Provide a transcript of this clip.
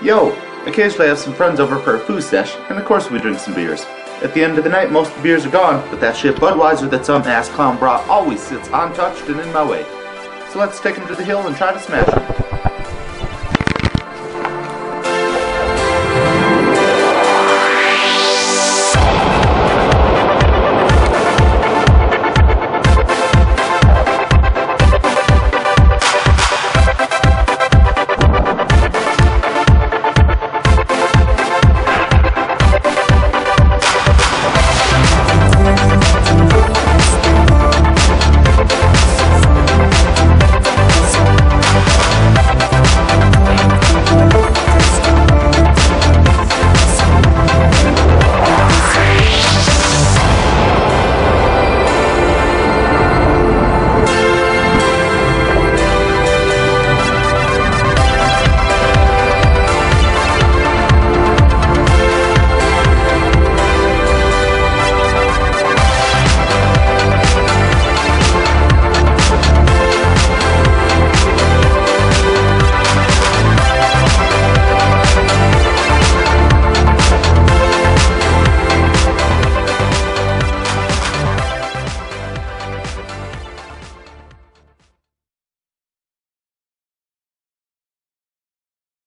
Yo! Occasionally I have some friends over for a food sesh, and of course we drink some beers. At the end of the night, most of the beers are gone, but that shit Budweiser that some ass clown brought always sits untouched and in my way. So let's take him to the hill and try to smash him.